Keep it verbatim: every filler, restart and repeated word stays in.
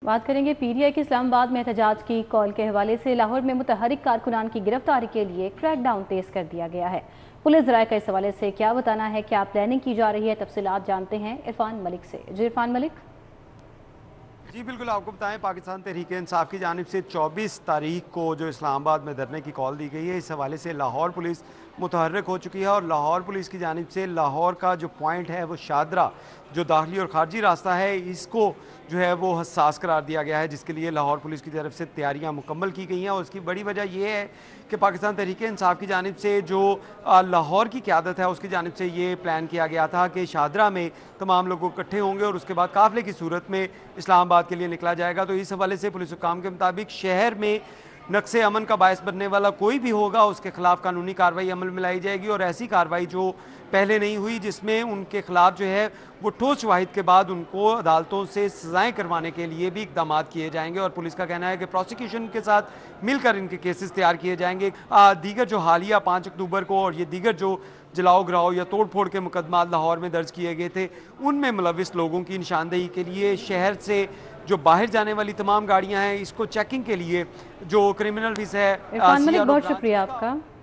बात करेंगे पीटीआई के इस्लामाबाद में एहतजाज की कॉल के हवाले से। लाहौर में मुतहरिक कारकुनान की गिरफ्तारी के लिए क्रैकडाउन तेज कर दिया गया है। पुलिस राय का इस हवाले से क्या बताना है, क्या प्लानिंग की जा रही है, तफसीलात जानते हैं इरफान मलिक से। जी इरफान मलिक। जी बिल्कुल, आपको बताएं पाकिस्तान तहरीक इंसाफ की जानिब से चौबीस तारीख को जो इस्लामाबाद में धरने की कॉल दी गई है, इस हवाले से लाहौर पुलिस मुतहर्रिक हो चुकी है और लाहौर पुलिस की जानिब से लाहौर का जो पॉइंट है वो शादरा, जो दाखिली और खारजी रास्ता है, इसको जो है वो हसास करार दिया गया है, जिसके लिए लाहौर पुलिस की तरफ से तैयारियां मुकम्मल की गई हैं। और उसकी बड़ी वजह यह है कि पाकिस्तान तहरीक इंसाफ की जानिब से जो लाहौर की क़यादत है उसकी जानिब से ये प्लान किया गया था कि शादरा में तमाम लोग इकट्ठे होंगे और उसके बाद काफ़िले की सूरत में इस्लामाबाद के लिए निकला जाएगा। तो इस हवाले से पुलिस हुक्काम के मुताबिक शहर में नक्शे अमन का बायस बनने वाला कोई भी होगा उसके खिलाफ कानूनी कार्रवाई अमल में लाई जाएगी और ऐसी कार्रवाई जो पहले नहीं हुई, जिसमें उनके खिलाफ जो है वो ठोस शवाहिद के बाद उनको अदालतों से सजाएं करवाने के लिए भी इकदाम किए जाएंगे। और पुलिस का कहना है कि प्रोसिक्यूशन के साथ मिलकर इनके केसेस तैयार किए जाएंगे। दीगर जो हालिया पाँच अक्टूबर को और ये दीगर जो जलाओ गिराओ या तोड़ फोड़ के मुकदमा लाहौर में दर्ज किए गए थे, उनमें मुलविस लोगों की निशानदेही के लिए शहर से जो बाहर जाने वाली तमाम गाड़ियां हैं, इसको चेकिंग के लिए जो क्रिमिनल विस है। इरफान मलिक, बहुत शुक्रिया आपका।